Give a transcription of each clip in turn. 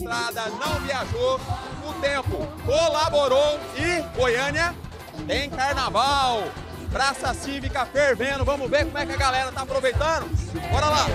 estrada, não viajou, o tempo colaborou e Goiânia tem carnaval. Praça Cívica fervendo, vamos ver como é que a galera tá aproveitando? Bora lá!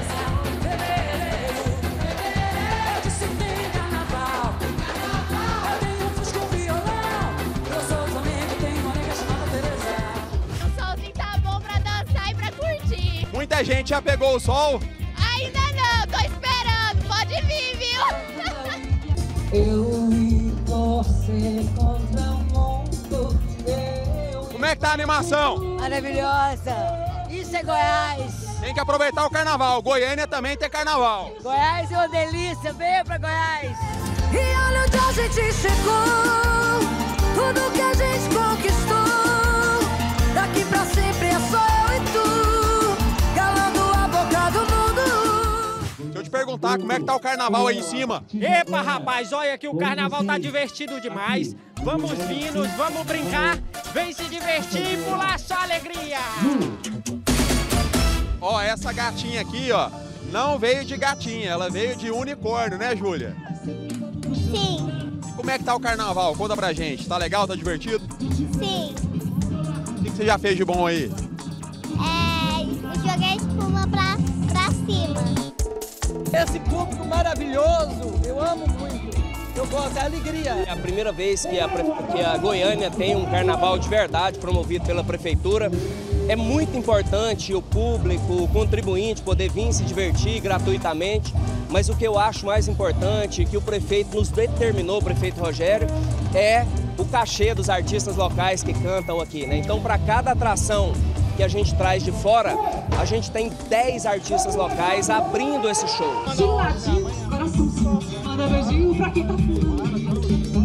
O solzinho tá bom pra dançar e pra curtir. Muita gente já pegou o sol. Ainda não, tô esperando, pode vir, viu? Eu e você contra o mundo. Como é que tá a animação? Maravilhosa! Isso é Goiás! Tem que aproveitar o carnaval. Goiânia também tem carnaval. Goiás é uma delícia, venha pra Goiás! E olha onde a gente chegou, tudo que a gente conquistou. Daqui pra sempre é só eu e tu, calando a boca do mundo. Deixa eu te perguntar, como é que tá o carnaval aí em cima? Epa, rapaz, olha que o carnaval tá divertido demais. Vamos finos, vamos brincar, vem se divertir e pular só alegria. Ó, essa gatinha aqui, ó, não veio de gatinha, ela veio de unicórnio, né, Júlia? Sim, E como é que tá o carnaval? Conta pra gente. Tá legal? Tá divertido? sim. O que você já fez de bom aí? Joguei espuma pra cima. Esse público maravilhoso, eu amo muito. Eu gosto, é alegria. É a primeira vez que a Goiânia tem um carnaval de verdade promovido pela prefeitura. É muito importante o público, o contribuinte poder vir se divertir gratuitamente, mas o que eu acho mais importante, que o prefeito nos determinou, o prefeito Rogério, é o cachê dos artistas locais que cantam aqui, né? Então, para cada atração que a gente traz de fora, a gente tem 10 artistas locais abrindo esse show. De ladinho, coração, manda beijinho pra quem tá fumando.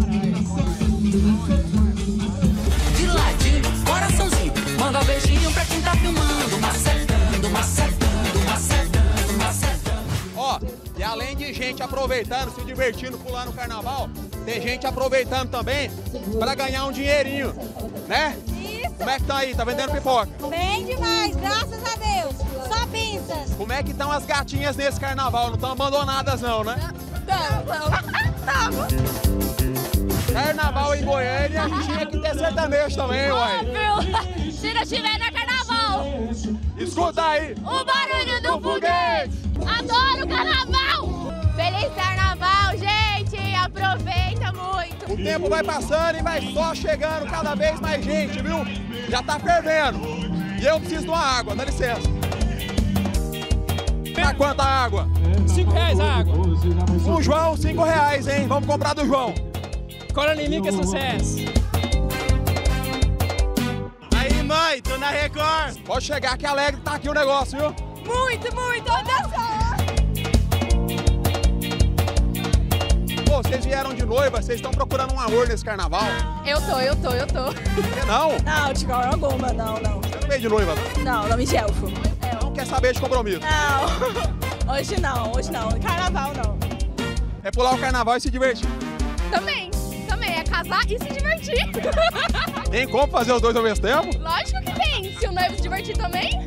De ladinho, coraçãozinho, manda um beijinho pra quem tá filmando. Macetando, macetando, macetando, macetando. Ó, e além de gente aproveitando, se divertindo, pulando no carnaval, tem gente aproveitando também para ganhar um dinheirinho, né? Isso, Como é que tá aí? Tá vendendo pipoca? bem demais, graças a Deus. Só pinças. Como é que estão as gatinhas nesse carnaval? Não estão abandonadas não, né? Não. Carnaval em Goiânia, tinha que ter sertanejo também, uai. Óbvio. Se não tiver, não é carnaval. Escuta aí. O barulho do foguete. Adoro carnaval. Feliz carnaval, gente. Aproveita muito. O tempo vai passando e vai só chegando cada vez mais gente, viu? Já tá fervendo. E eu preciso de uma água, dá licença. Tá quanto a água? R$5 a água. O João, R$5, hein? Vamos comprar do João. Cola em mim que é sucesso. Aí, mãe, tô na Record. Pode chegar que alegre tá aqui o negócio, viu? Muito, muito. Olha só. Pô, vocês vieram de noiva, vocês estão procurando um amor nesse carnaval? Eu tô. Por que não? Não, de forma alguma, não. Você não veio de noiva, não? Não, nome de elfo. Não quer saber de compromisso. Não, hoje não. Carnaval não. É pular o carnaval e se divertir. Também, é casar e se divertir. Tem como fazer os dois ao mesmo tempo? Lógico que tem. Se o noivo se divertir também.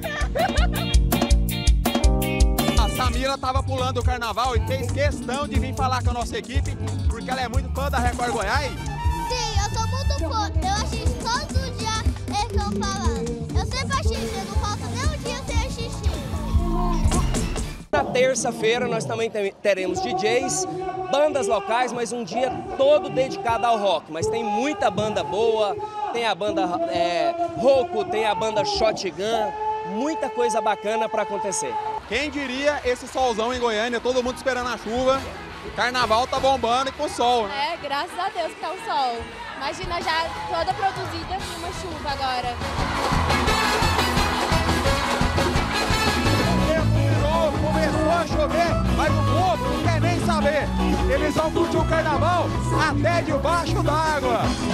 A Samira tava pulando o carnaval e fez questão de vir falar com a nossa equipe, porque ela é muito fã da Record Goiás. Sim, eu sou muito fã. Eu assisto todos os dias eles estão falando. Eu sempre assisto, eu não falta nem um dia sem assistir. Na terça-feira nós também teremos DJs, bandas locais, mas um dia todo dedicado ao rock. Mas tem muita banda boa, tem a banda Rocco, tem a banda Shotgun, muita coisa bacana para acontecer. Quem diria esse solzão em Goiânia, todo mundo esperando a chuva. O carnaval tá bombando e com sol, né? É, graças a Deus que tá o sol. Imagina já toda produzida e uma chuva agora. O tempo virou, começou a chover, mas o povo não quer nem saber. Eles vão curtir o carnaval até debaixo d'água.